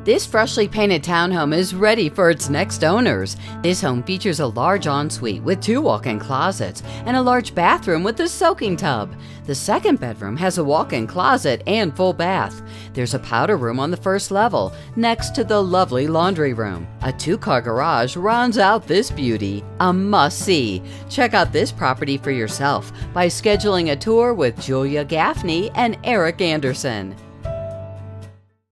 This freshly painted townhome is ready for its next owners. This home features a large ensuite with 2 walk-in closets and a large bathroom with a soaking tub. The second bedroom has a walk-in closet and full bath. There's a powder room on the first level, next to the lovely laundry room. A 2-car garage rounds out this beauty. A must-see. Check out this property for yourself by scheduling a tour with Julia Gaffney and Eric Anderson.